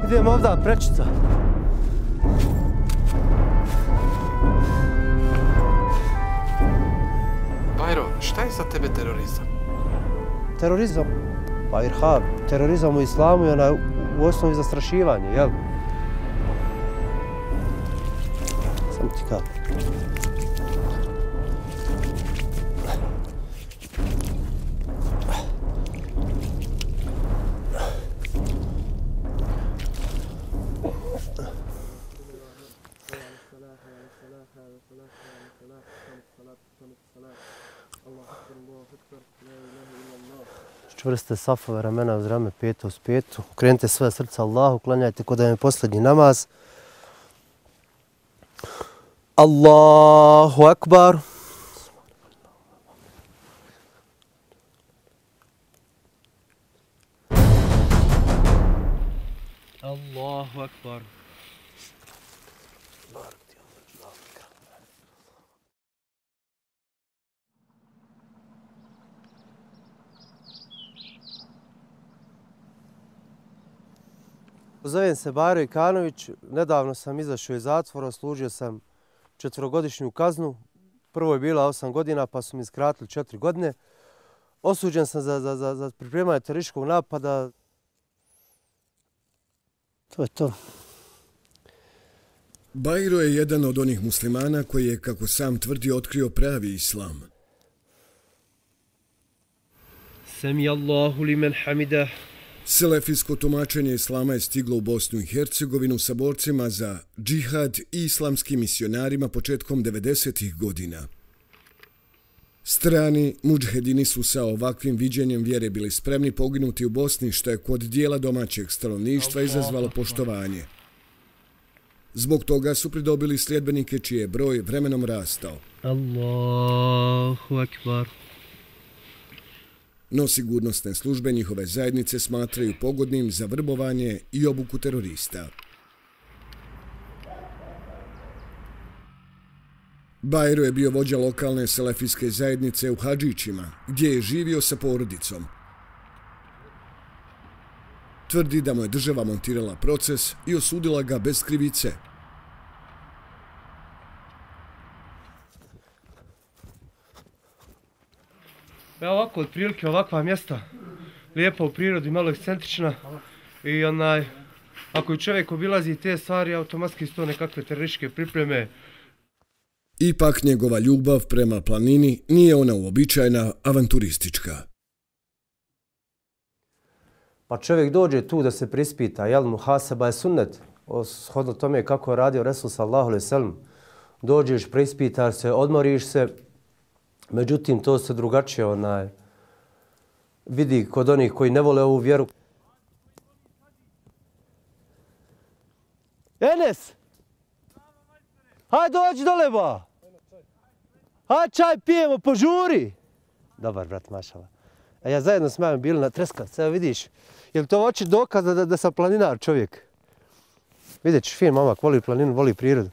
Idem ovdje prečica. Bajro, šta je za tebe terorizam? Terorizam? Pa irhab, terorizam u islamu je u osnovi zastrašivanje, jel? Samo ti kako. Čvrste safove, ramena uz rame, peto uz petu. Okrenite svoje srca Allahu, klanjajte ko da je posljednji namaz. Allahu akbar. Allahu akbar. Zovem se Bajro Ikanović, nedavno sam izašao iz zatvora, služio sam 4-godišnju kaznu. Prvo je bila 8 godina, pa su mi skratili 4 godine. Osuđen sam za pripremanje terorističkog napada. To je to. Bajro je jedan od onih muslimana koji je, kako sam tvrdi, otkrio pravi islam. Sami Allahu limen hamidah. Selefijsko tumačenje islama je stiglo u Bosnu i Hercegovinu sa borcima za džihad i islamskim misionarima početkom 90-ih godina. Strani mudžhedini su sa ovakvim viđenjem vjere bili spremni poginuti u Bosni, što je kod dijela domaćeg stanovništva izazvalo poštovanje. Zbog toga su pridobili sljedbenike čiji je broj vremenom rastao. Allahu akbar. No sigurnosne službe njihove zajednice smatraju pogodnim za vrbovanje i obuku terorista. Bajro je bio vođa lokalne selefijske zajednice u Hadžićima, gdje je živio sa porodicom. Tvrdi da mu je država montirala proces i osudila ga bez krivice. Evo ovako, otprilike ovakva mjesta, lijepa u prirodi, malo ekscentrična i ako čovjek obilazi te stvari, automatski su to nekakve terorističke pripreme. Ipak njegova ljubav prema planini nije ona uobičajena, avanturistička. Pa čovjek dođe tu da se prispita, jel muhaseba je sunnet, shodno tome kako je radio Resul sallallahu alejhi ve sellem. Dođeš, prispitaš se, odmoriš se. Međutim, to se drugačije vidi kod onih koji ne vole ovu vjeru. Enes! Hajde dođi dole, ba! Hajde čaj pijemo, požuri! Dobar, brat, mašala. A ja zajedno s mamom bili na Treskavici, evo vidiš. Je li to oči dokaza da sam planinar čovjek? Vidjet ćeš, fin momak, voli planinu, voli prirodu.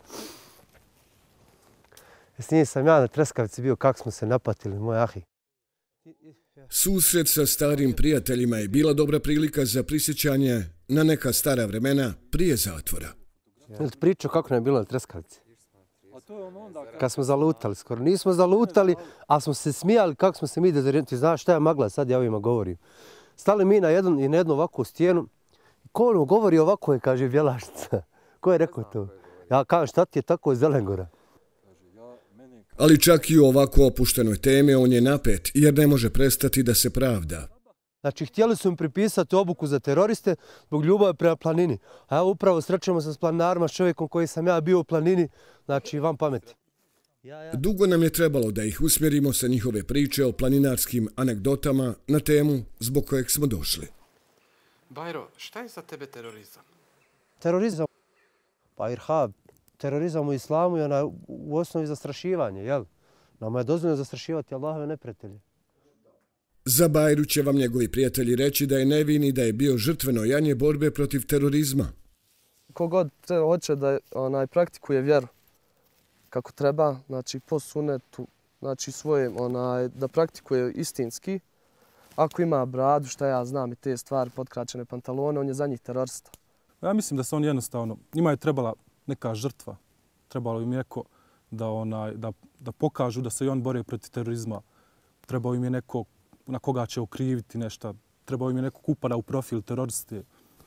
S njim sam ja na Treskavici bio, kako smo se napatili, moj ahi. Susret sa starim prijateljima je bila dobra prilika za prisjećanje na neka stara vremena prije zatvora. Jel ti pričao kako nam je bilo na Treskavici? Kad smo zalutali skoro. Nismo zalutali, ali smo se smijali kako smo se mi dezorijentirali. Ti znaš šta je magla, sad ja ovima govorim. Stali mi na jednu ovakvu stijenu. Ko ono govori ovako je, kaže Bjelašnica. Ko je rekao to? Ja kažem, šta ti je tako iz Zelengora? Ali čak i u ovako opuštenoj temi on je napet, jer ne može prestati da se pravda. Znači, htjeli su im pripisati obuku za teroriste zbog ljubavi prema planini. A evo upravo srećemo se s planinarima, s čovjekom koji sam ja bio u planini, znači van pameti. Dugo nam je trebalo da ih usmjerimo sa njihove priče o planinarskim anegdotama na temu zbog kojeg smo došli. Bajro, šta je za tebe terorizam? Terorizam? Pa irhab. Terorizam u islamu je u osnovi zastrašivanje, jel? Nama je dozvoljeno zastrašivati Allahove neprijatelje. Za Bajru će vam njegovi prijatelji reći da je nevin i da je bio žrtveno janje borbe protiv terorizma. Kogod hoće da praktikuje vjeru kako treba, znači po sunetu, znači svoje, da praktikuje istinski, ako ima bradu, šta ja znam i te stvari, potkraćene pantalone, on je za njih terorista. Ja mislim da se on jednostavno, njima je trebala neka žrtva, trebalo im neko da pokažu da se i on bore protiv terorizma, trebao im je neko na koga će okriviti nešto, trebao im je neko kupada u profil teroriste.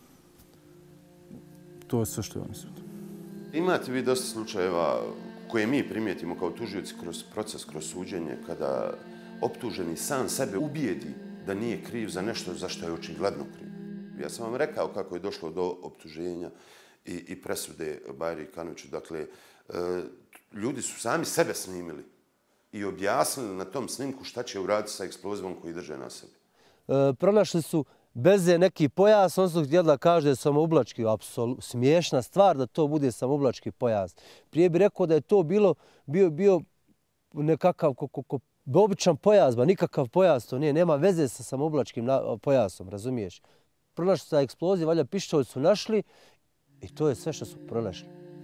To je sve što ja mislim. Imate vi dosta slučajeva koje mi primijetimo kao tužioci kroz proces, kroz suđenje, kada optuženi sam sebe ubijedi da nije kriv za nešto za što je očigledno kriv. Ja sam vam rekao kako je došlo do optuženja i presude Bajri Kanoviću. Dakle, ljudi su sami sebe snimili i objasnili na tom snimku šta će uraditi sa eksplozivom koji drže na sebi. Pronašli su beze neki pojas, on su htjeli da kaže samoublački. Apsolutno smiješna stvar da to bude samoublački pojas. Prije bi rekao da je to bio nekakav običan pojas, ba nikakav pojas to nije. Nema veze sa samoublačkim pojasom, razumiješ? Pronašli su eksploziju, valjda pištolj su našli i to je sve što su pronašli.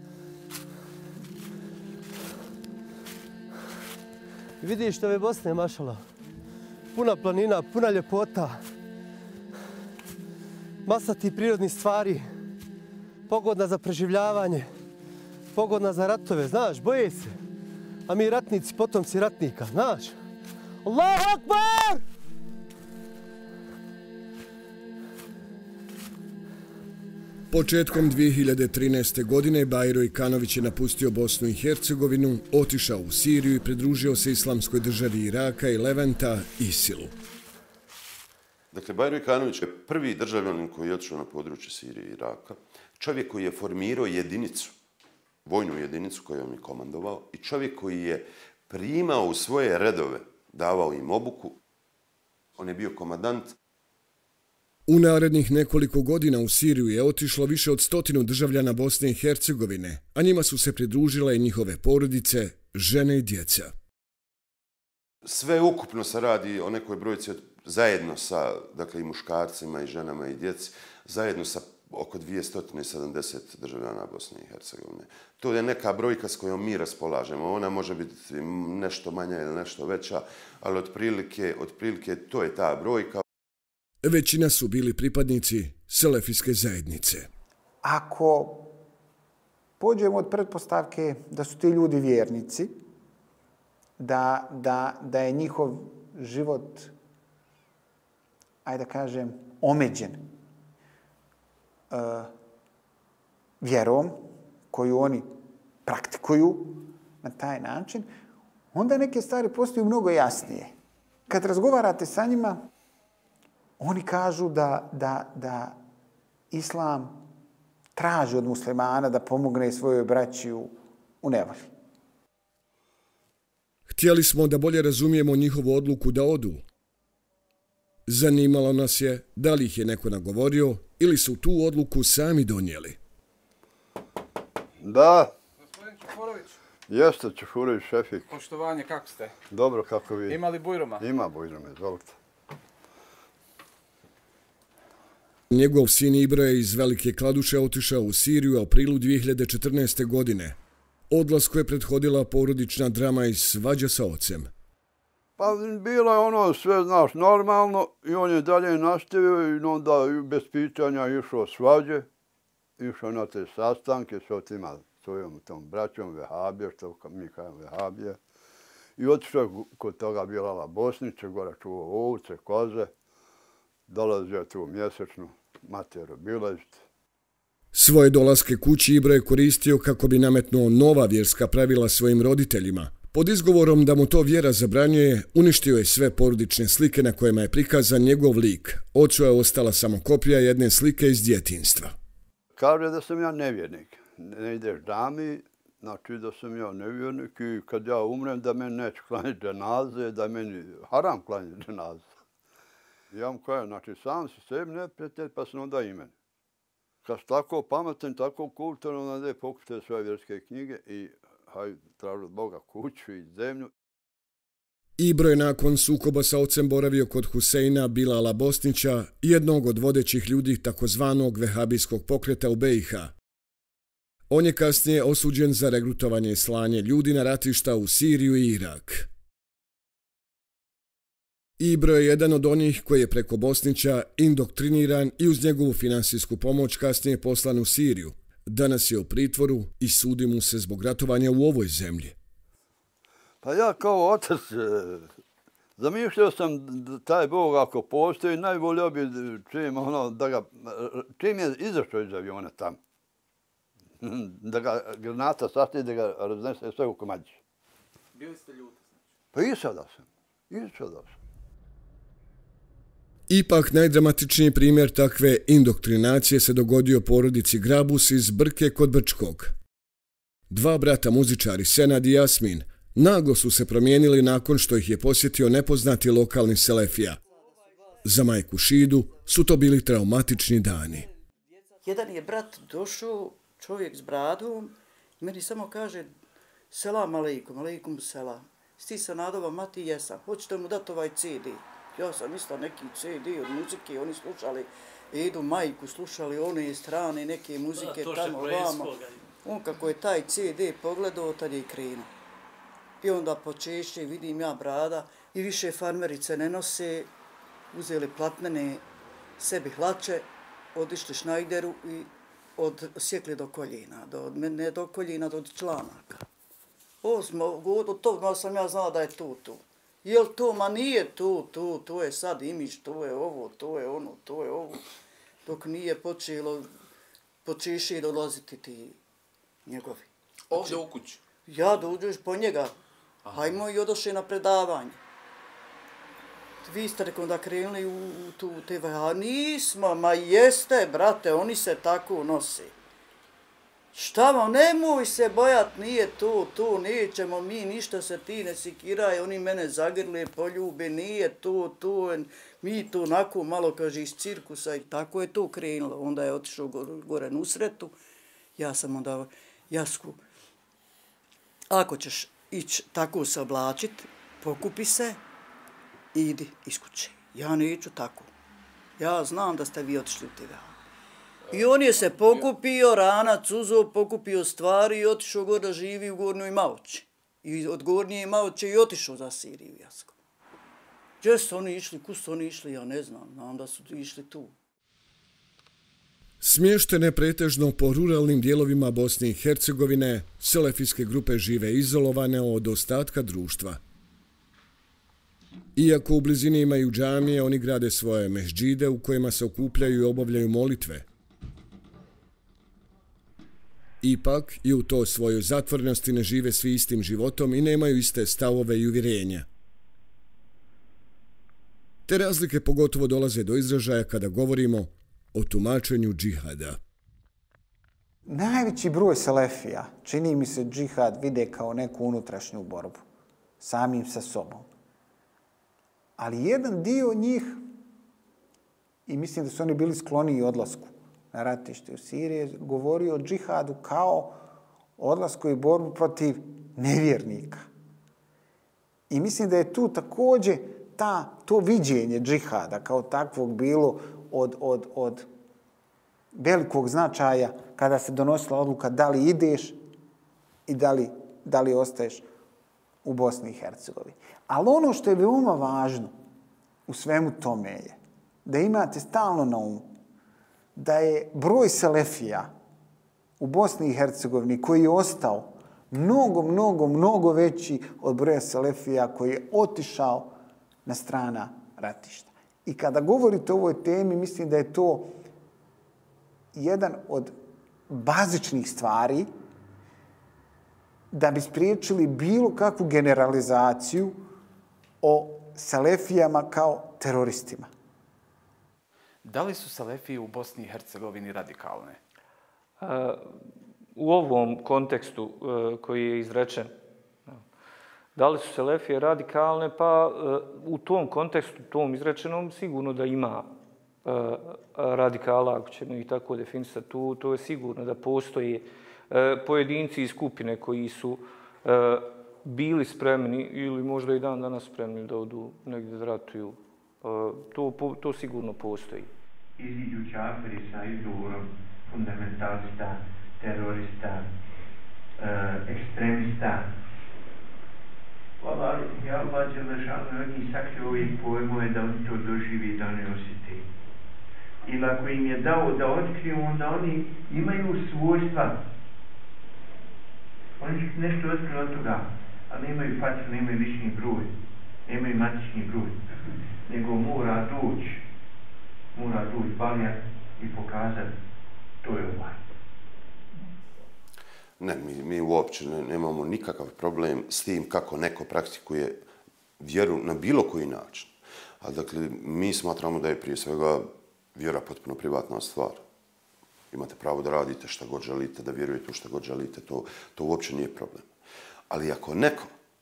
Vidiš ove Bosne, mašala. Puna planina, puna ljepota. Masa tih prirodnih stvari. Pogodna za preživljavanje. Pogodna za ratove, znaš, boje se. A mi ratnici, potomci ratnika, znaš. Allahu Akbar! Početkom 2013. godine Bajro Ikanović je napustio Bosnu i Hercegovinu, otišao u Siriju i pridružio se Islamskoj državi Iraka i Levanta, ISIL-u. Dakle, Bajro Ikanović je prvi državljanin koji je otišao na područje Sirije i Iraka, čovjek koji je formirao jedinicu, vojnu jedinicu kojom je komandovao i čovjek koji je primao u svoje redove, davao im obuku. On je bio komandant. U narednih nekoliko godina u Siriju je otišlo više od 100 državljana Bosne i Hercegovine, a njima su se pridružile i njihove porodice, žene i djeca. Sve ukupno se radi o nekoj brojci zajedno sa, dakle, i muškarcima i ženama i djeci, zajedno sa oko 270 državljana Bosne i Hercegovine. To je neka brojka s kojom mi raspolažemo. Ona može biti nešto manja ili nešto veća, ali otprilike to je ta brojka. Većina su bili pripadnici selefijske zajednice. Ako pođemo od pretpostavke da su ti ljudi vjernici, da je njihov život, ajde da kažem, omeđen vjerom koju oni praktikuju na taj način, onda neke stvari postaju mnogo jasnije. Kad razgovarate sa njima, oni kažu da Islam traži od muslimana da pomogne svojoj braći u nevolji. Htjeli smo da bolje razumijemo njihovu odluku da odu. Zanimalo nas je da li ih je neko nagovorio ili su tu odluku sami donijeli. Da. Gospodin Čuforović. Jeste, Čuforović, šefik. Poštovanje, kako ste? Dobro, kako vi? Ima li bujroma? Ima bujroma, izvolite. Njegov sin Ibro je iz Velike Kladuše otišao u Siriju u aprilu 2014. godine. Odlasku je prethodila porodična drama i svađa sa ocem. Pa bilo je ono sve, znaš, normalno i on je dalje nastavio i onda bez pitanja išao svađe, išao na te sastanke s otima svojom tom braćom Vehabije, što mi kažemo Vehabije. I otišao kod toga Bilala Bosnića, gore čuvao ovce, koze, dolazio tu mjesečno, mater obilaziti. Svoje dolaske kući Ibro je koristio kako bi nametnuo nova vjerska pravila svojim roditeljima. Pod izgovorom da mu to vjera zabranjuje, uništio je sve porodične slike na kojima je prikazan njegov lik. Ocu je ostala samo kopija jedne slike iz djetinjstva. Kaže da sam ja nevjernik. Ne ideš džami, znači da sam ja nevjernik i kad ja umrem da meni neće klanjati dženaze, da meni haram klanjati dženaze. Ja mu kažem, znači sam si sebi neprijatelj, pa sam onda i meni. Kad si tako pametan, tako kulturan, onda je pokupite svoje vjerske knjige i hajde traži od Boga kuću i zemlju. Ibro je nakon sukoba sa ocem boravio kod Huseina Bilala Bosnića, jednog od vodećih ljudi takozvanog vehabijskog pokreta u BiH. On je kasnije osuđen za regrutovanje i slanje ljudi na ratišta u Siriju i Irak. Ibro je jedan od onih koji je preko Bosnića indoktriniran i uz njegovu finansijsku pomoć kasnije poslan u Siriju. Danas je u pritvoru i sudi mu se zbog ratovanja u ovoj zemlji. Pa ja kao otac zamišljao sam taj Bog ako postoji, najvolio bi čim je izašao iz aviona tamo. Da ga granata sastije, da ga raznese sve u komadiće. Bili ste ljuti? Pa i sada sam. Ipak najdramatičniji primjer takve indoktrinacije se dogodio porodici Grabus iz Brke kod Brčkog. Dva brata muzičari, Senad i Jasmin, naglo su se promijenili nakon što ih je posjetio nepoznati lokalni selefija. Za majku Šidu su to bili traumatični dani. Jedan je brat došao, čovjek s bradom, i meni samo kaže selam aleikum, aleikum selam. Sti se nadova, mati jesam, hoćete mu dati ovaj CD? Ja sam isto neki CD od muzike, oni slušali, idu majku, slušali one strane neke muzike tamo vamo. On kako je taj CD pogledao, tad je i krenuo. I onda počešće, vidim ja brada i više farmerice ne nose, uzeli platnene sebi hlače, odišli šnajderu i odsjekli do koljena, ne do koljena, do članaka. Od toga sam ja znala da je tu. Jel to? Ma nije tu, to je sad imiš, to je ovo, to je ono, to je ovo. Dok nije počeši dolaziti ti njegovi. Ovdje u kući? Ja dođeš po njega. Hajmo i odoše na predavanje. Vi ste rekom da krenuli u tu TV. A nismo, ma jeste, brate, oni se tako nose. Šta vam, nemoj se bojat, nije to, nećemo mi, ništa se ti ne sikiraj, oni mene zagrle, poljube, nije to, mi to onako malo, kaže, iz cirkusa i tako je to krenulo. Onda je otišao gore na usretu, ja sam onda Jasku, ako ćeš ići tako se oblačit, pokupi se, idi iz kuće. Ja neću tako. Ja znam da ste vi otišli u TV. I on je se pokupio, ranac uzeo, pokupio stvari i otišao gore da živi u Gornjoj Maoči. I od Gornje Maoče i otišao za Siriju, Jasko. Gdje su oni išli, kus su oni išli, ja ne znam, znam da su išli tu. Smještene pretežno po ruralnim dijelovima Bosne i Hercegovine, selefijske grupe žive izolovane od ostatka društva. Iako u blizini imaju džamije, oni grade svoje mežđide u kojima se okupljaju i obavljaju molitve. Ipak i u toj svojoj zatvorenosti ne žive svi istim životom i nemaju iste stavove i uvjerenja. Te razlike pogotovo dolaze do izražaja kada govorimo o tumačenju džihada. Najveći broj selefija, čini mi se, džihad vide kao neku unutrašnju borbu, samim sa sobom. Ali jedan dio njih, i mislim da su oni bili skloniji odlasku na ratište u Siriji, govori o džihadu kao odlasku i borbu protiv nevjernika. I mislim da je tu također to viđenje džihada kao takvog bilo od velikog značaja kada se donosila odluka da li ideš i da li ostaješ u Bosni i Hercegovini. Ali ono što je veoma važno u svemu tome je da imate stalno na umu da je broj selefija u Bosni i Hercegovini koji je ostao mnogo veći od broja selefija koji je otišao na strana ratišta. I kada govorite o ovoj temi, mislim da je to jedan od bazičnih stvari da bi spriječili bilo kakvu generalizaciju o selefijama kao teroristima. Da li su selefije u Bosni i Hercegovini radikalne? U ovom kontekstu koji je izrečen, da li su selefije radikalne? Pa u tom kontekstu, tom izrečenom, sigurno da ima radikala, ako ćemo ih tako definisati. To je sigurno da postoji pojedinci i skupine koji su bili spremni ili možda i dan danas spremni da odu negdje da ratuju. To sigurno postoji. Iziđu čafiri sa izgovorom fundamentalista, terorista, ekstremista, Hvala, ja Allah Đelešanu od njih sakrio ovih pojmove da oni to doživi, da oni osjeti. Ili ako im je dao da otkriju, onda oni imaju svojstva. Oni će nešto otkriju od toga, ali nemaju facu, nemaju lični broj, nemaju matični broj, nego mora doći balja i pokazati to je ovaj. Ne, mi uopće nemamo nikakav problem s tim kako neko praktikuje vjeru na bilo koji način. A dakle, mi smatramo da je prije svega vjera potpuno privatna stvar. Imate pravo da radite šta god želite, da vjerujete u šta god želite, to uopće nije problem. Ali ako neko,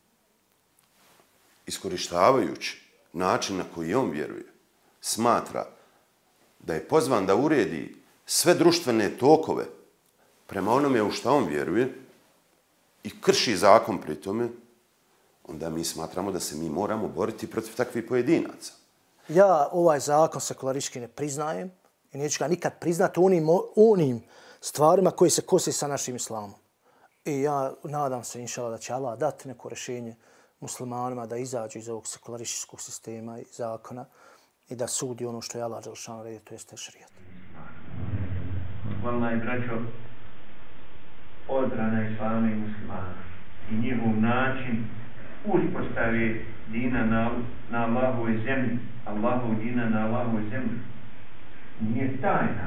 iskorištavajući način na koji on vjeruje, smatra da je pozvan da uredi sve društvene tokove prema onome u šta on vjeruje i krši zakon pri tome, onda mi smatramo da se mi moramo boriti protiv takvih pojedinaca. Ja ovaj zakon sekularistički ne priznajem i neću ga nikad priznati onim stvarima koji se kose sa našim islamom. I ja nadam se, inšala, da će Allah dati neko rješenje muslimanima da izađu iz ovog sekularističkog sistema i zakona i da sudi ono što je Allah Đelešanu redio, to jeste šerijat. Vallahi, braćo, odbrana islama i muslimana i njihov način uspostave dina na Allahovoj zemlji, Allahov dina na Allahovoj zemlji, nije tajna.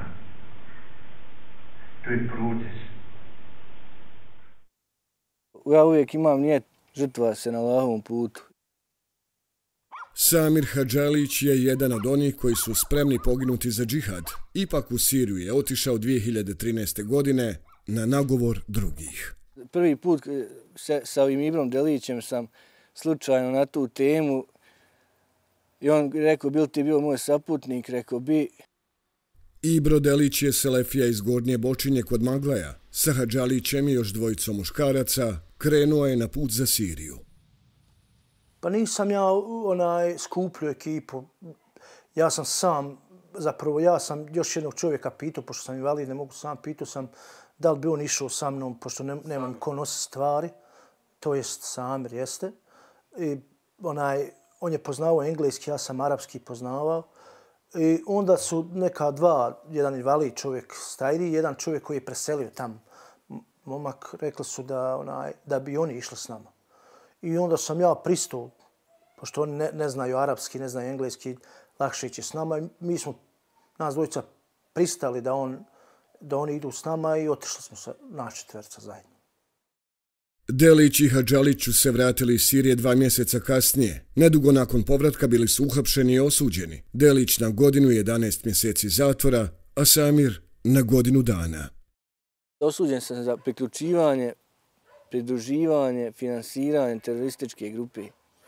To je proces. Ja uvijek imam nijet žrtva se na Allahovom putu. Samir Hadžalić je jedan od onih koji su spremni poginuti za džihad. Ipak u Siriju je otišao 2013. godine na nagovor drugih. Prvi put sa ovim Ibrom Delićem sam slučajno na tu temu i on rekao, bil ti bio moj saputnik, rekao bi. Ibro Delić je selefija iz Gornje Bočinje kod Maglaja. Sa Hadžalićem i još dvojicom muškaraca krenuo je na put za Siriju. Pa nisam ja skupljio ekipu. Ja sam sam, zapravo ja sam još jednog čovjeka pitao, pošto sam invalid, ne mogu sam, pitao sam da li bi on išao sa mnom, pošto nemam ko nosi stvari, to jest Samir jeste. I on je poznavao engleski, ja sam arapski poznavao. I onda su neka dva, jedan invalid čovjek stajri, jedan čovjek koji je preselio tam. Momak, rekli su da bi oni išli s nama. I onda sam ja pristao, pošto oni ne znaju arapski, ne znaju engleski, lakše će s nama. Mi smo, nas dvojica, pristali da oni idu s nama i otišli smo se na četverca zajedno. Delić i Hadžalić su se vratili iz Sirije 2 mjeseca kasnije. Nedugo nakon povratka bili su uhapšeni i osuđeni. Delić na godinu i 11 mjeseci zatvora, a Samir na godinu dana. Osuđen sam za priključivanje, pridruživanje, finansiranje terorističke grupe.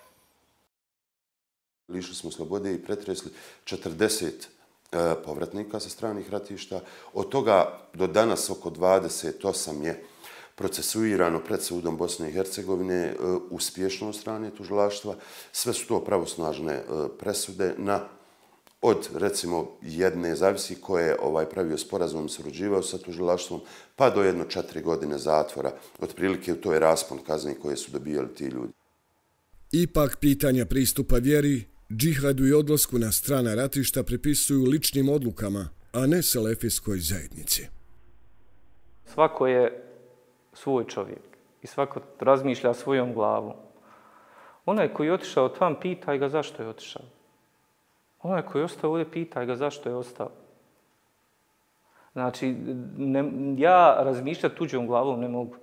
Lišili smo slobode i pretresli 40 povratnika sa stranih ratišta. Od toga do danas oko 28 je procesuirano pred sudom Bosne i Hercegovine uspješno od strane tužilaštva. Sve su to pravosnažne presude od, recimo, jedne, zavisi ko je pravio sporazum i surađivao sa tužilaštvom, pa do 4 godine zatvora. Otprilike to je raspon kazni koje su dobijali ti ljudi. Ipak pitanja pristupa vjeri, džihadu i odlasku na strana ratišta pripisuju ličnim odlukama, a ne selefijskoj zajednici. Svako je svoj čovjek i svako razmišlja svojom glavom. Onaj koji je otišao tam, pitaj ga zašto je otišao. Onaj koji je ostao ovdje, pitaj ga zašto je ostao. Znači, ja razmišljati tuđom glavom ne mogu.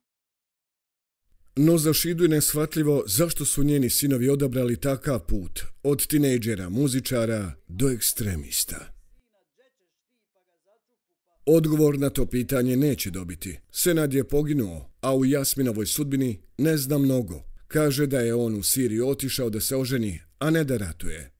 No za Šidu je neshvatljivo zašto su njeni sinovi odabrali takav put, od tinejdžera, muzičara do ekstremista. Odgovor na to pitanje neće dobiti. Senad je poginuo, a u Jasminovoj sudbini ne zna mnogo. Kaže da je on u Siriju otišao da se oženi, a ne da ratuje.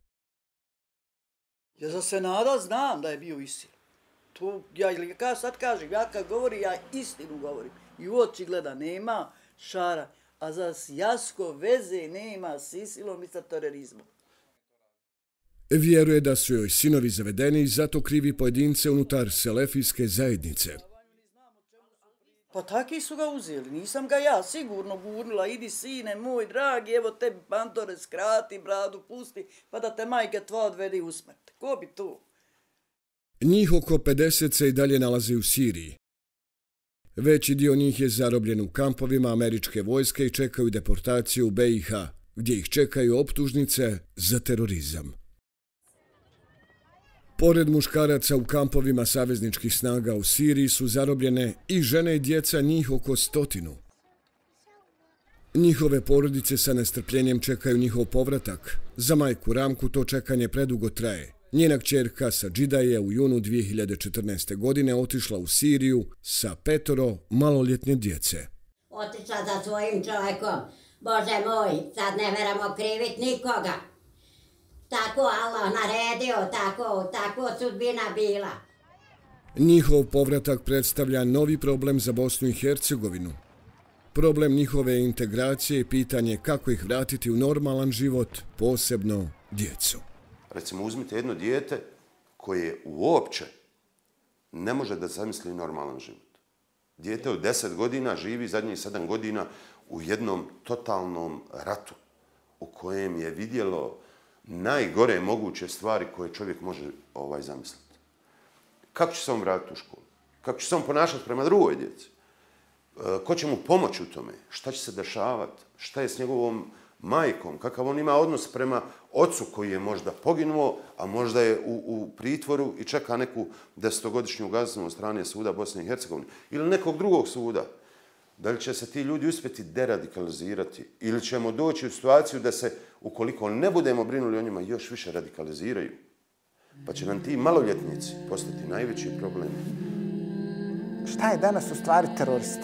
Ja za Senada znam da je bio istina. Ja sad kažem, ja kad govorim, ja istinu govorim. I u oči gleda, nema šara. A za Jasko veze nema s Isilom i sa terorizmom. Vjeruje da su joj sinovi zavedeni i zato krivi pojedince unutar selefijske zajednice. Pa taki su ga uzeli, nisam ga ja sigurno gurnula, idi sine moj dragi, evo tebi pantore skrati, bradu pusti, pa da te majke tvoja odvedi u smrt. Ko bi to? Njih oko 50 se i dalje nalazi u Siriji. Veći dio njih je zarobljen u kampovima američke vojske i čekaju deportaciju u BiH, gdje ih čekaju optužnice za terorizam. Pored muškaraca u kampovima savezničkih snaga u Siriji su zarobljene i žene i djeca, njih oko 100. Njihove porodice sa nestrpljenjem čekaju njihov povratak. Za majku Ramku to čekanje predugo traje. Njena kćerka Sadžida je u junu 2014. godine otišla u Siriju sa 5 maloljetne djece. Otišla za svojim čovjekom. Bože moj, sad ne moramo kriviti nikoga. Tako Allah naredio, tako sudbina bila. Njihov povratak predstavlja novi problem za Bosnu i Hercegovinu. Problem njihove integracije i pitanje kako ih vratiti u normalan život, posebno djecu. Recimo, uzmite jedno dijete koje uopće ne može da zamisli normalan život. Dijete od 10 godina živi zadnjih 7 godina u jednom totalnom ratu u kojem je vidjelo najgore moguće stvari koje čovjek može zamisliti. Kako će se on vratiti u školu? Kako će se on ponašati prema drugoj djeci? Ko će mu pomoći u tome? Šta će se dešavati? Šta je s njegovom majkom? Kakav on ima odnos prema ocu koji je možda poginuo, a možda je u pritvoru i čeka neku 10-godišnju kaznu od strane suda Bosne i Hercegovine ili nekog drugog suda? Da li će se ti ljudi uspjeti deradikalizirati ili ćemo doći u situaciju da se, ukoliko ne budemo brinuli o njima, još više radikaliziraju? Pa će nam ti maloljetnici postati najveći problem. Šta je danas u stvari terorista?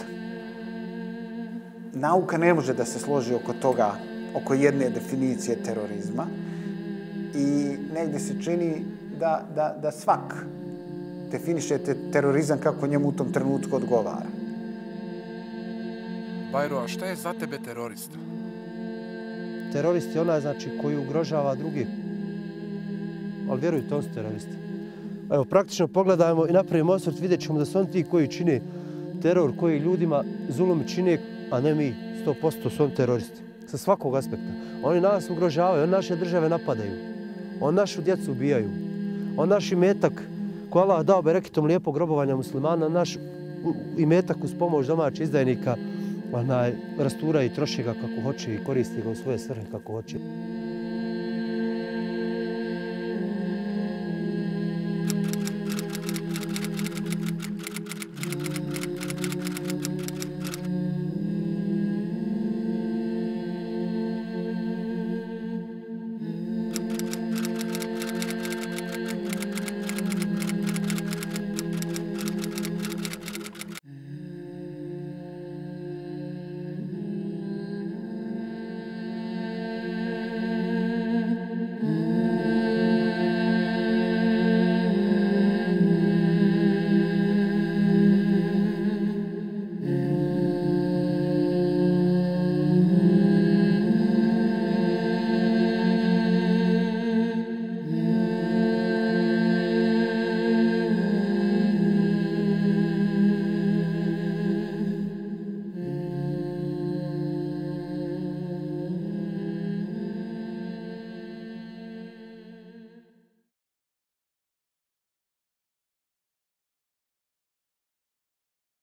Nauka ne može da se složi oko toga, oko jedne definicije terorizma i negdje se čini da svak definiše terorizam kako njemu u tom trenutku odgovara. Bajro, a šta je za tebe terorista? Terorist je onaj koji ugrožava drugi. Ali vjerujte, on su teroristi. Evo, praktično pogledajmo i napravimo osvrt, vidjet ćemo da su oni ti koji čine teror, koji ljudima zulumi čine, a ne mi, 100% su oni teroristi. Sa svakog aspekta. Oni nas ugrožavaju, oni naše države napadaju. Oni našu djecu ubijaju. On naš imetak, ko Allah dao bereketom lijepog robovanja muslimana, naš imetak uz pomoć domaćih izdajnika rastura i troši ga kako hoće i koristi ga u svoje svrhe kako hoće.